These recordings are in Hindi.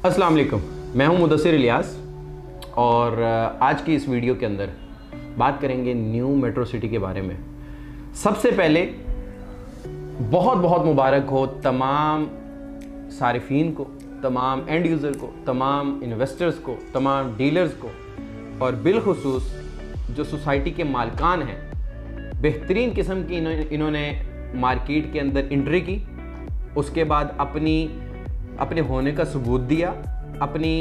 अस्सलाम वालेकुम, मैं हूं मुदस्सिर इलियास और आज की इस वीडियो के अंदर बात करेंगे न्यू मेट्रो सिटी के बारे में। सबसे पहले बहुत बहुत मुबारक हो तमाम सारिफीन को, तमाम एंड यूज़र को, तमाम इन्वेस्टर्स को, तमाम डीलर्स को और बिलखुसूस जो सोसाइटी के मालिकान हैं। बेहतरीन किस्म की इन्होंने मार्केट के अंदर एंट्री की, उसके बाद अपने होने का सबूत दिया, अपनी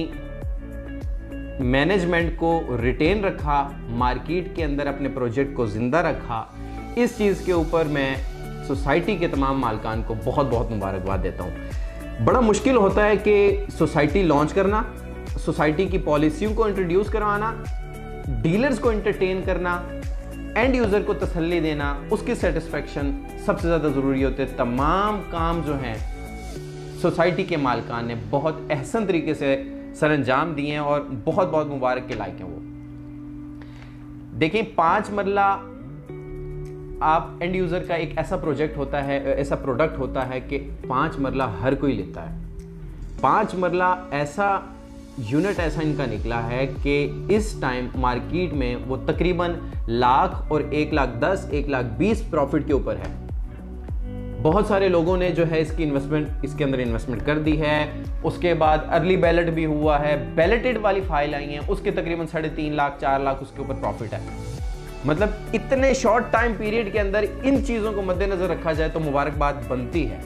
मैनेजमेंट को रिटेन रखा, मार्केट के अंदर अपने प्रोजेक्ट को ज़िंदा रखा। इस चीज़ के ऊपर मैं सोसाइटी के तमाम मालिकान को बहुत बहुत मुबारकबाद देता हूँ। बड़ा मुश्किल होता है कि सोसाइटी लॉन्च करना, सोसाइटी की पॉलिसियों को इंट्रोड्यूस करवाना, डीलर्स को एंटरटेन करना, एंड यूज़र को तसल्ली देना, उसकी सेटिस्फेक्शन सबसे ज़्यादा ज़रूरी होते हैं। तमाम काम जो हैं सोसाइटी के मालिकान ने बहुत अहसन तरीके से सरअंजाम दिए हैं और बहुत बहुत मुबारक के लायक हैं वो। देखिए, 5 मरला आप एंड यूज़र का एक ऐसा प्रोजेक्ट होता है, ऐसा प्रोडक्ट होता है कि 5 मरला हर कोई लेता है। 5 मरला ऐसा यूनिट ऐसा इनका निकला है कि इस टाइम मार्केट में वो तकरीबन लाख और 1,10,000 1,20,000 प्रॉफिट के ऊपर है। बहुत सारे लोगों ने जो है इसके अंदर इन्वेस्टमेंट कर दी है। उसके बाद अर्ली बैलेट भी हुआ है, बैलेटेड वाली फाइल आई हैं, उसके तकरीबन 3.5 लाख 4 लाख उसके ऊपर प्रॉफिट है। मतलब इतने शॉर्ट टाइम पीरियड के अंदर इन चीज़ों को मद्देनजर रखा जाए तो मुबारकबाद बनती है।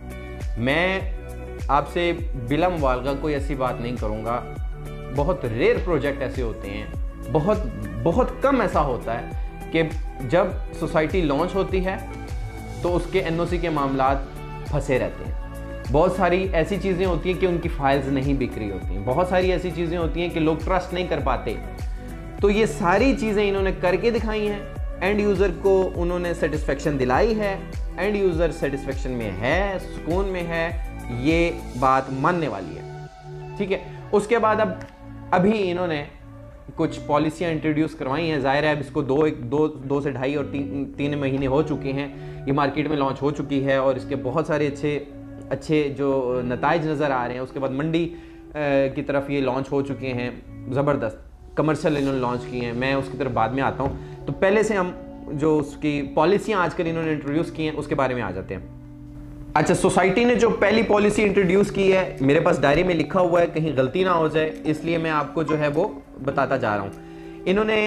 मैं आपसे बिला मुबालगा कोई ऐसी बात नहीं करूँगा। बहुत रेयर प्रोजेक्ट ऐसे होते हैं, बहुत कम ऐसा होता है कि जब सोसाइटी लॉन्च होती है तो उसके एनओसी के मामलात फंसे रहते हैं। बहुत सारी ऐसी चीज़ें होती हैं कि उनकी फाइल्स नहीं बिक रही होती हैं। बहुत सारी ऐसी चीज़ें होती हैं कि लोग ट्रस्ट नहीं कर पाते। तो ये सारी चीज़ें इन्होंने करके दिखाई हैं, एंड यूज़र को उन्होंने सेटिस्फेक्शन दिलाई है, एंड यूज़र सेटिस्फेक्शन में है, सुकून में है। ये बात मानने वाली है, ठीक है। उसके बाद अभी इन्होंने कुछ पॉलिसियाँ इंट्रोड्यूस करवाई हैं। ज़ाहिर है अब इसको 2 से 2.5 और 3 महीने हो चुके हैं, ये मार्केट में लॉन्च हो चुकी है और इसके बहुत सारे अच्छे जो नताइज नज़र आ रहे हैं। उसके बाद मंडी की तरफ ये लॉन्च हो चुके हैं, ज़बरदस्त कमर्शियल इन्होंने लॉन्च किए हैं। मैं उसकी तरफ बाद में आता हूँ। तो पहले से हम जो उसकी पॉलिसियाँ आजकल इन्होंने इंट्रोड्यूस की हैं उसके बारे में आ जाते हैं। अच्छा, सोसाइटी ने जो पहली पॉलिसी इंट्रोड्यूस की है, मेरे पास डायरी में लिखा हुआ है, कहीं गलती ना हो जाए इसलिए मैं आपको जो है वो बताता जा रहा हूँ। इन्होंने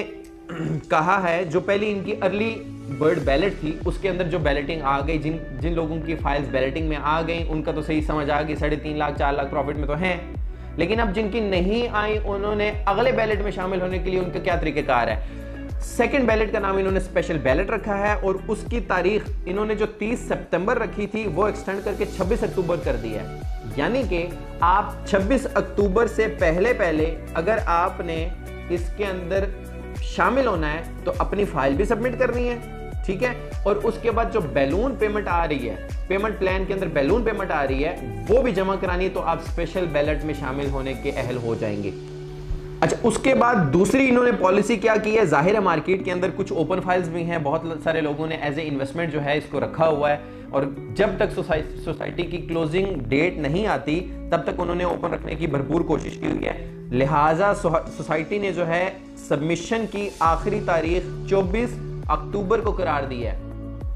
कहा है जो पहली इनकी अर्ली बर्ड बैलेट थी उसके अंदर जो बैलेटिंग आ गई, जिन लोगों की फाइल्स बैलेटिंग में आ गई उनका तो सही समझ आ गई, 3.5 लाख 4 लाख प्रॉफिट में तो हैं। लेकिन अब जिनकी नहीं आई उन्होंने अगले बैलेट में शामिल होने के लिए उनका क्या तरीक़ेकार है। सेकंड बैलेट का नाम इन्होंने स्पेशल बैलेट रखा है और उसकी तारीख इन्होंने जो 30 सितंबर रखी थी वो एक्सटेंड करके 26 अक्टूबर कर दी है। यानी कि आप 26 अक्टूबर से पहले अगर आपने इसके अंदर शामिल होना है तो अपनी फाइल भी सबमिट करनी है, ठीक है। और उसके बाद जो बैलून पेमेंट आ रही है, पेमेंट प्लान के अंदर बैलून पेमेंट आ रही है, वो भी जमा करानी है, तो आप स्पेशल बैलेट में शामिल होने के अहल हो जाएंगे। अच्छा, उसके बाद दूसरी इन्होंने पॉलिसी क्या की है। जाहिर है मार्केट के अंदर कुछ ओपन फाइल्स भी हैं, बहुत सारे लोगों ने एज ए इन्वेस्टमेंट जो है इसको रखा हुआ है और जब तक सोसाइटी की क्लोजिंग डेट नहीं आती तब तक उन्होंने ओपन रखने की भरपूर कोशिश की हुई है। लिहाजा सोसाइटी ने जो है सबमिशन की आखिरी तारीख 24 अक्टूबर को करार दी है।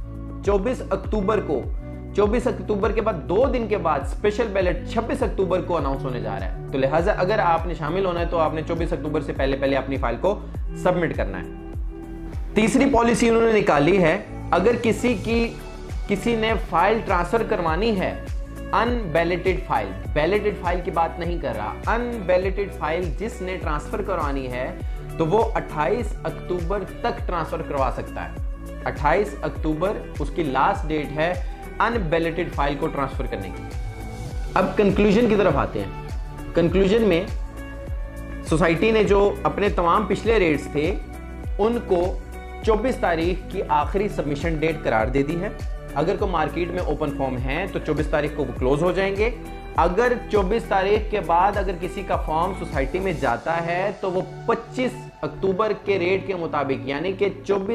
24 अक्टूबर के बाद 2 दिन के बाद स्पेशल बैलेट 26 अक्टूबर को अनाउंस होने जा रहा है। तो लिहाजा अगर आपने शामिल होना है तो आपने 24 अक्टूबर से पहले अपनी फाइल को सबमिट करना है। तीसरी पॉलिसी उन्होंने निकाली है, अगर किसी ने फाइल ट्रांसफर करवानी है, अनबैलेटेड फाइल, बैलेटेड फाइल की बात नहीं कर रहा, अनबैलेटेड फाइल जिसने ट्रांसफर करवानी है तो वो 28 अक्टूबर तक ट्रांसफर करवा सकता है। 28 अक्टूबर उसकी लास्ट डेट है अनबैलेटेड फाइल को ट्रांसफर करने की। अब कंक्लूजन की तरफ आते हैं। कंक्लूजन में सोसाइटी ने जो अपने तमाम पिछले रेट्स थे उनको 24 तारीख की आखिरी सबमिशन डेट करार दे दी है। अगर कोई मार्केट में ओपन फॉर्म है तो 24 तारीख को वो क्लोज हो जाएंगे। अगर 24 तारीख के बाद अगर किसी का फॉर्म सोसाइटी में जाता है तो वो 25 अक्टूबर के रेट के मुताबिक यानी कि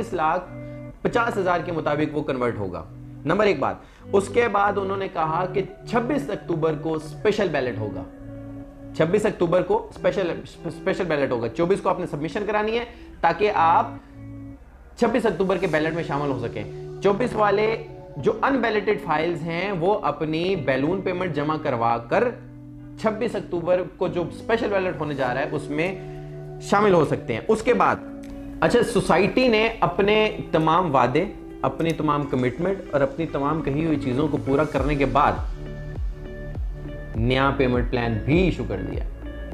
24,50,000 के मुताबिक वो कन्वर्ट होगा। नंबर 1 बात। उसके बाद उन्होंने कहा कि 26 अक्टूबर को स्पेशल बैलेट होगा। 26 अक्टूबर को स्पेशल बैलेट होगा। 24 को आपने सबमिशन करानी है ताकि आप 26 अक्टूबर के बैलेट में शामिल हो सकें। 24 वाले जो अनबैलेटेड फाइल्स हैं वो अपनी बैलून पेमेंट जमा करवा कर 26 अक्टूबर को जो स्पेशल बैलेट होने जा रहा है उसमें शामिल हो सकते हैं। उसके बाद अच्छा, सोसाइटी ने अपने तमाम वादे, अपनी तमाम कमिटमेंट और अपनी तमाम कही हुई चीजों को पूरा करने के बाद नया पेमेंट प्लान भी इशू कर दिया।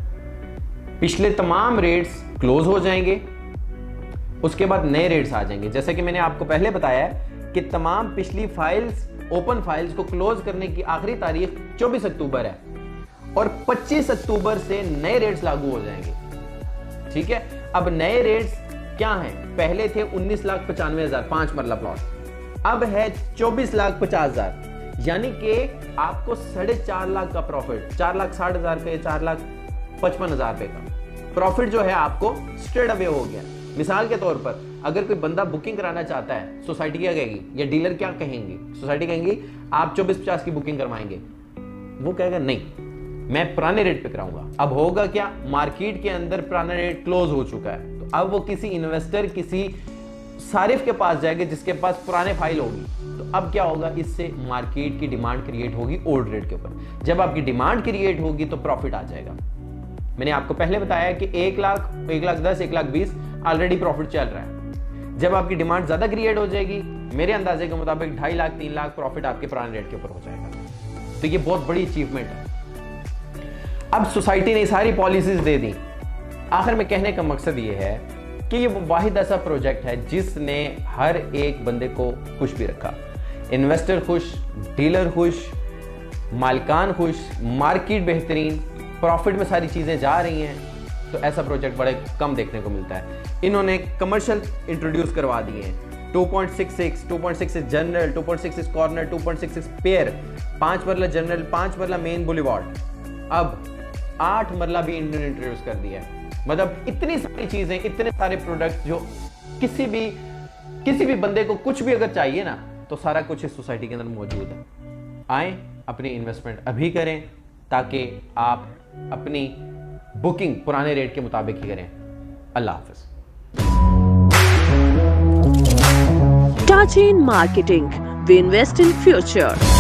पिछले तमाम रेट्स क्लोज हो जाएंगे, उसके बाद नए रेट्स आ जाएंगे। जैसे कि मैंने आपको पहले बताया है कि तमाम पिछली फाइल्स, ओपन फाइल्स को क्लोज करने की आखिरी तारीख 24 अक्टूबर है और 25 अक्टूबर से नए रेट्स लागू हो जाएंगे। ठीक है, अब नए रेट्स क्या हैं? पहले थे 19,95,000 5 मरला प्लॉट, अब है 24,50,000, यानी कि आपको 4.5 लाख का प्रॉफिट, 4,60,000 का, 4,55,000 रुपए का प्रॉफिट जो है आपको स्ट्रेट अवे हो गया। मिसाल के तौर पर अगर कोई बंदा बुकिंग कराना चाहता है, सोसाइटी क्या कहेगी या डीलर क्या कहेंगे? सोसाइटी कहेंगी आप 24-50 की बुकिंग करवाएंगे, वो कहेगा नहीं, मैं पुराने रेट पे कराऊंगा। अब होगा क्या? मार्केट के अंदर पुराना रेट क्लोज हो चुका है, तो अब वो किसी इन्वेस्टर, किसी सारिफ के पास जाएंगे जिसके पास पुराने फाइल होगी। तो अब क्या होगा? इससे मार्केट की डिमांड क्रिएट होगी ओल्ड रेट के ऊपर। जब आपकी डिमांड क्रिएट होगी तो प्रॉफिट आ जाएगा। मैंने आपको पहले बताया कि 1 लाख, 1,10,000, 1,20,000 ऑलरेडी प्रॉफिट चल रहा है। जब आपकी डिमांड ज्यादा क्रिएट हो जाएगी, मेरे अंदाजे के मुताबिक 2.5 लाख, 3 लाख प्रॉफिट आपके पुराने रेट के ऊपर हो जाएगा। तो ये बहुत बड़ी अचीवमेंट है। अब सोसाइटी ने सारी पॉलिसीज दे दी। आखिर में कहने का मकसद ये है कि ये वो वाहिद ऐसा प्रोजेक्ट है जिसने हर एक बंदे को खुश भी रखा। इन्वेस्टर खुश, डीलर खुश, मालिकान खुश, मार्केट बेहतरीन, प्रॉफिट में सारी चीजें जा रही हैं। तो ऐसा प्रोजेक्ट बड़े कम देखने को मिलता है। इन्होंने कमर्शियल इंट्रोड्यूस करवा दिए हैं। 2.66, 2.66 जनरल, 2.66 कॉर्नर, 2.66 पेयर, 5 मरला जनरल, 5 मरला मेन बुलेवार्ड, अब 8 मरला भी इन्होंने इंट्रोड्यूस कर दिया है। मतलब इतनी सारी चीजें, इतने सारे प्रोडक्ट जो किसी भी बंदे को कुछ भी अगर चाहिए ना, तो सारा कुछ इस सोसाइटी के अंदर मौजूद है। आए, अपनी इन्वेस्टमेंट अभी करें ताकि आप अपनी बुकिंग पुराने रेट के मुताबिक ही करें। अल्लाह हाफिज। Touch in Marketing. We invest in future.